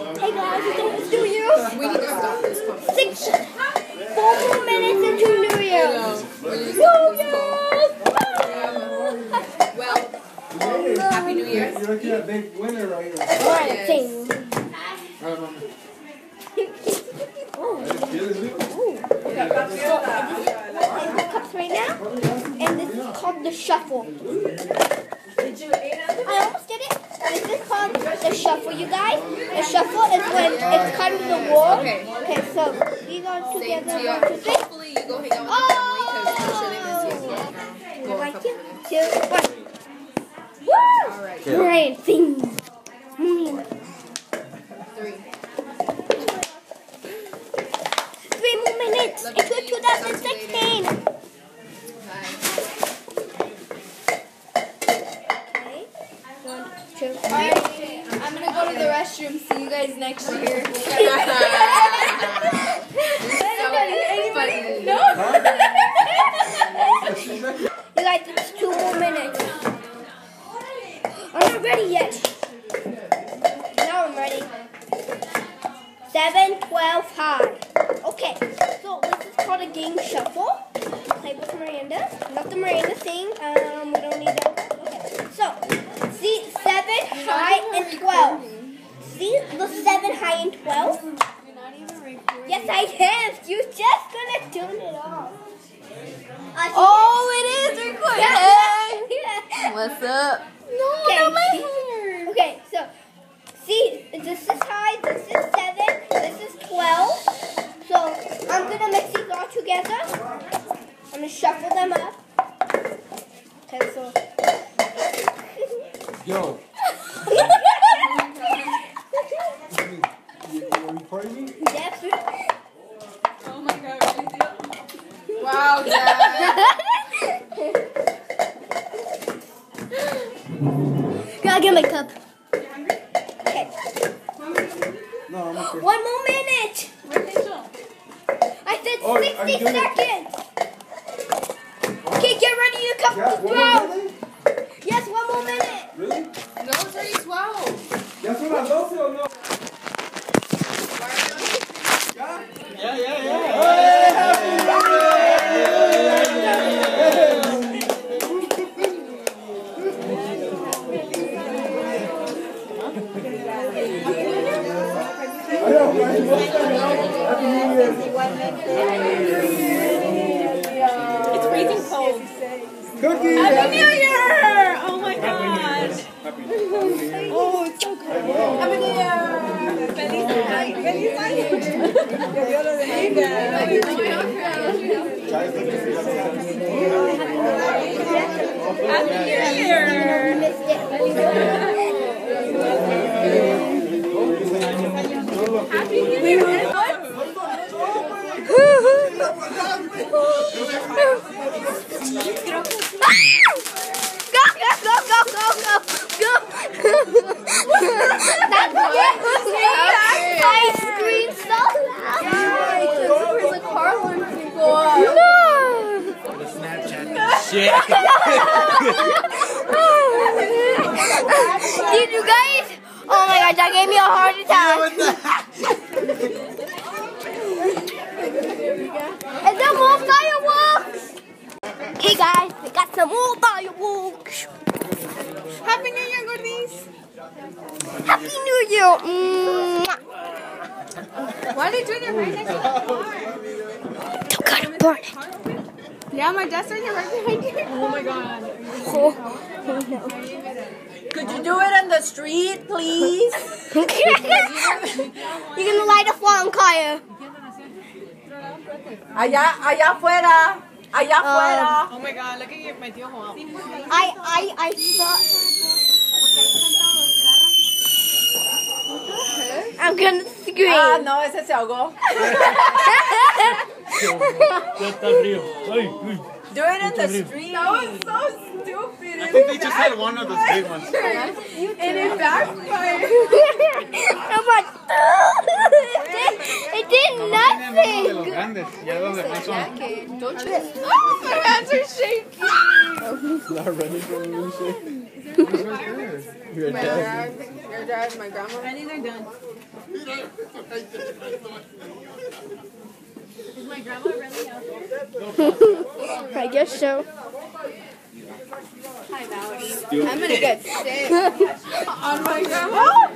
Hey guys, it's New Year's. We need to stop this conversation. 4 more minutes into New Year's. New Year's! Well, Happy New Year. You're looking at big winner right here. Alright, sing. Cups right now, and this is called the shuffle. I almost did it. This is called the shuffle, you guys. The shuffle is when it's kind of the wall. Okay, so these are together. Hopefully you go hang out with your family because I'm sure they miss you. Go a couple minutes. 2, 1. Woo! Alright. Great, sing. 3. 3 more minutes into 2016. Okay. 1, 2, 3. I'm gonna go to the restroom. See you guys next year. Anybody? No. You guys, it's 2 more minutes. I'm not ready yet. Now I'm ready. 7, 12, high. Okay, so this is called a game shuffle. Play with Miranda. Not the Miranda thing. We don't need that. Okay, so see 7, high, and 12. See the 7, high, and 12? You're not even recording. Yes, I am. You're just gonna turn it off. Oh, it is recording. Yeah. What's up? No, Okay. not my hair. Okay, so see, this is high, this is 7, this is 12. So I'm gonna mix these all together. I'm gonna shuffle them up. Okay, so. Yo. You recording me? Yes. Oh my god. Wow, Dad. Gotta get my cup. Okay. No, I'm okay. 1 more minute. I said 60 seconds. Okay, get ready. Your cup Yeah, to 1 more throw. minute? Yes, 1 more minute. Really? No, it's already 12. ¿Ya son las 12 o no? It's freezing cold. Cookie! Happy New Year! Oh my god. Oh, it's so cold. Happy New Year! Feliz año. Feliz año. Que Dios lo bendiga. Happy New Year! Happy New Year! I screamed so loud. The car alarm didn't go off. Did you guys? Oh my gosh, that gave me a heart attack. And then more fireworks. Hey guys, we got some more fireworks. Happy New Year, goodies! Happy New Year. Mwah. Why are they doing it right next to the car? Don't gotta burn it. Yeah, my dad's doing it right behind you. Oh my god. Oh no. Could you do it on the street, please? You're gonna light a fire, Kaya. Allá afuera. Allá afuera. Oh my god, look at my tío Juan. I thought I'm gonna scream. Ah, no, ese se ahogó. Do it in the street. That was so stupid. I think they just had one of those big ones. And it backfired. I'm like, it did nothing. Don't you? Oh, my hands are shaking. Not running from the shake. My dad, your dad, my grandma. I think they're done. Is my grandma really out there? I guess so. Hi, Valerie. I'm gonna get sick on my grandma.